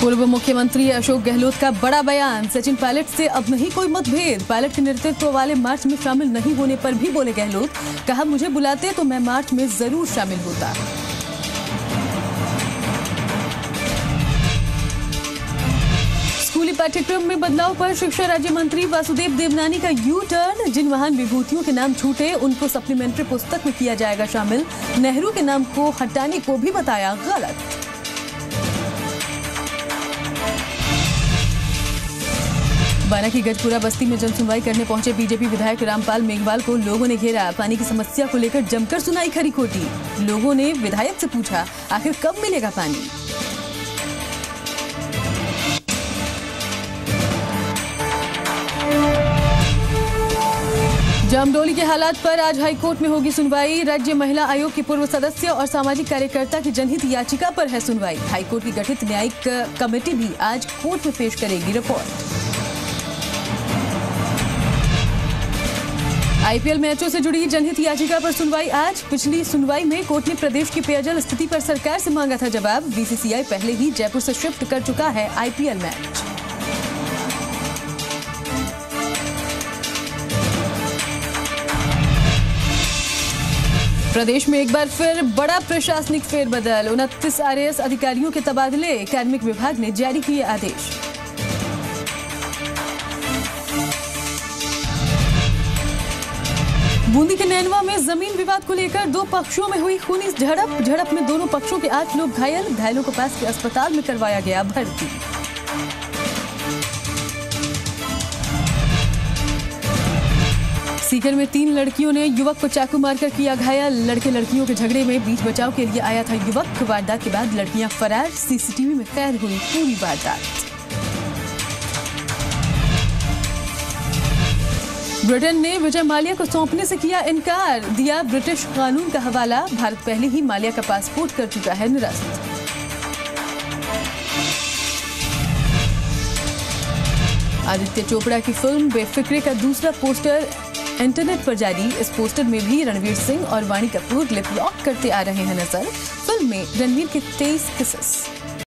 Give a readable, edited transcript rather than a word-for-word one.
पूर्व मुख्यमंत्री अशोक गहलोत का बड़ा बयान। सचिन पायलट से अब नहीं कोई मतभेद। पायलट के नेतृत्व वाले मार्च में शामिल नहीं होने पर भी बोले गहलोत, कहा मुझे बुलाते तो मैं मार्च में जरूर शामिल होता। स्कूली पाठ्यक्रम में बदलाव पर शिक्षा राज्य मंत्री वासुदेव देवनानी का यू टर्न। जिन महान विभूतियों के नाम छूटे उनको सप्लीमेंट्री पुस्तक में किया जाएगा शामिल। नेहरू के नाम को हटाने को भी बताया गलत। बाना की गजपुरा बस्ती में जन सुनवाई करने पहुंचे बीजेपी विधायक रामपाल मेघवाल को लोगों ने घेरा। पानी की समस्या को लेकर जमकर सुनाई खरी खोटी। लोगों ने विधायक से पूछा, आखिर कब मिलेगा पानी। जामडोली के हालात पर आज हाईकोर्ट में होगी सुनवाई। राज्य महिला आयोग के पूर्व सदस्य और सामाजिक कार्यकर्ता की जनहित याचिका पर है सुनवाई। हाईकोर्ट की गठित न्यायिक कमेटी भी आज कोर्ट में पेश करेगी रिपोर्ट। आईपीएल मैचों से जुड़ी जनहित याचिका पर सुनवाई आज। पिछली सुनवाई में कोर्ट ने प्रदेश की पेयजल स्थिति पर सरकार से मांगा था जवाब। बीसीसीआई पहले ही जयपुर से शिफ्ट कर चुका है आईपीएल मैच। प्रदेश में एक बार फिर बड़ा प्रशासनिक फेरबदल। 29 आरएएस अधिकारियों के तबादले। कार्मिक विभाग ने जारी किए आदेश। बूंदी के नैनवा में जमीन विवाद को लेकर दो पक्षों में हुई खूनी झड़प में दोनों पक्षों के 8 लोग घायल। घायलों को पास के अस्पताल में करवाया गया भर्ती। सीकर में 3 लड़कियों ने युवक को चाकू मारकर किया घायल। लड़के लड़कियों के झगड़े में बीच बचाव के लिए आया था युवक। वारदात के बाद लड़कियां फरार। सीसीटीवी में कैद हुई पूरी वारदात। ब्रिटेन ने विजय माल्या को सौंपने से किया इनकार। दिया ब्रिटिश कानून का हवाला। भारत पहले ही माल्या का पासपोर्ट कर चुका है निरस्त। आदित्य चोपड़ा की फिल्म बेफिक्रे का दूसरा पोस्टर इंटरनेट पर जारी। इस पोस्टर में भी रणवीर सिंह और वाणी कपूर लिप लॉक करते आ रहे हैं नजर। फिल्म में रणवीर के 23 किसेस।